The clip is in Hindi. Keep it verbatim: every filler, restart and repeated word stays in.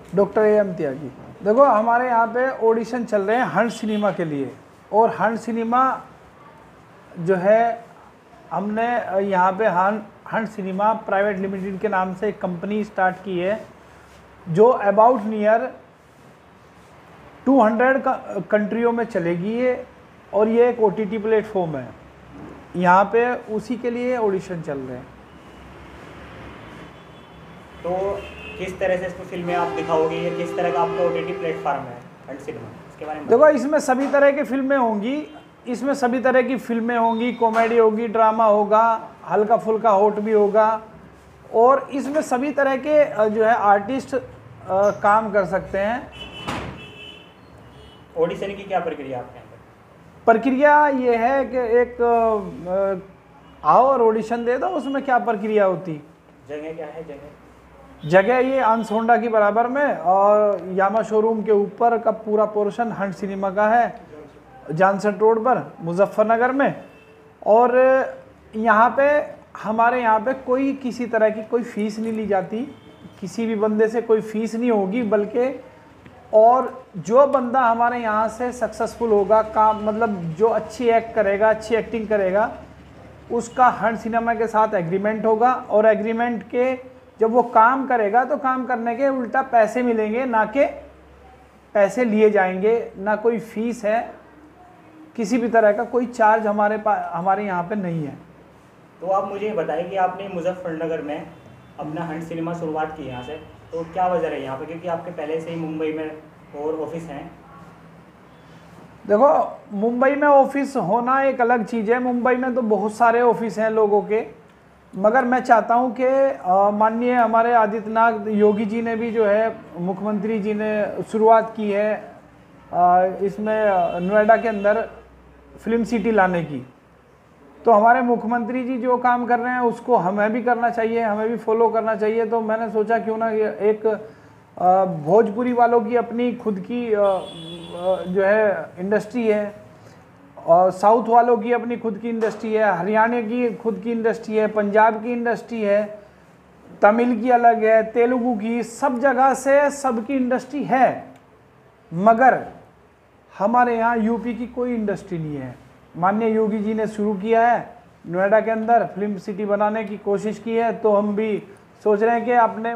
डॉक्टर ए इम्तियाज जी। देखो हमारे यहाँ पे ऑडिशन चल रहे हैं हंट सिनेमा के लिए, और हंट सिनेमा जो है हमने यहाँ पे hunt hunt cinema private limited के नाम से एक कंपनी स्टार्ट की है जो अबाउट नियर टू हंड्रेड कंट्रियों में चलेगी ये, और ये एक ओ टी टी प्लेटफॉर्म है। यहाँ पे उसी के लिए ऑडिशन चल रहे हैं। तो किस तरह से इसको फिल्में आप दिखाओगे, या किस तरह का आपका ओ टी टी प्लेटफॉर्म है हंट सिनेमा, इसके बारे में? देखो इसमें सभी तरह की फिल्में होंगी, इसमें सभी तरह की फिल्में होंगी, कॉमेडी होगी, ड्रामा होगा, हल्का फुल्का हॉट भी होगा, और इसमें सभी तरह के जो है आर्टिस्ट काम कर सकते हैं। ऑडिशन की क्या प्रक्रिया आपके यहाँ पर? प्रक्रिया ये है कि एक आओ और ऑडिशन दे दो, उसमें क्या प्रक्रिया होती। जगह क्या है? जगह जगह ये अंश होंडा की बराबर में, और यामा शोरूम के ऊपर का पूरा पोर्शन हंट सिनेमा का है, जानसन रोड पर मुजफ्फरनगर में। और यहाँ पे हमारे यहाँ पे कोई किसी तरह की कोई फ़ीस नहीं ली जाती, किसी भी बंदे से कोई फ़ीस नहीं होगी, बल्कि और जो बंदा हमारे यहाँ से सक्सेसफुल होगा, काम मतलब जो अच्छी एक्ट करेगा, अच्छी एक्टिंग करेगा, उसका हंट सिनेमा के साथ एग्रीमेंट होगा, और एग्रीमेंट के जब वो काम करेगा तो काम करने के उल्टा पैसे मिलेंगे, ना कि पैसे लिए जाएंगे, ना कोई फ़ीस है, किसी भी तरह का कोई चार्ज हमारे पास हमारे यहाँ पे नहीं है। तो आप मुझे बताइए कि आपने मुजफ्फरनगर में अपना हंट सिनेमा शुरुआत की यहाँ से, तो क्या वजह है यहाँ पे, क्योंकि आपके पहले से ही मुंबई में और ऑफिस हैं? देखो मुंबई में ऑफिस होना एक अलग चीज़ है, मुंबई में तो बहुत सारे ऑफिस हैं लोगों के, मगर मैं चाहता हूं कि माननीय हमारे आदित्यनाथ योगी जी ने भी जो है, मुख्यमंत्री जी ने शुरुआत की है आ, इसमें नोएडा के अंदर फिल्म सिटी लाने की। तो हमारे मुख्यमंत्री जी जो काम कर रहे हैं उसको हमें भी करना चाहिए, हमें भी फॉलो करना चाहिए। तो मैंने सोचा क्यों ना एक आ, भोजपुरी वालों की अपनी खुद की आ, आ, जो है इंडस्ट्री है, और साउथ वालों की अपनी खुद की इंडस्ट्री है, हरियाणा की खुद की इंडस्ट्री है, पंजाब की इंडस्ट्री है, तमिल की अलग है, तेलुगु की, सब जगह से सबकी इंडस्ट्री है, मगर हमारे यहाँ यूपी की कोई इंडस्ट्री नहीं है। माननीय योगी जी ने शुरू किया है, नोएडा के अंदर फिल्म सिटी बनाने की कोशिश की है, तो हम भी सोच रहे हैं कि अपने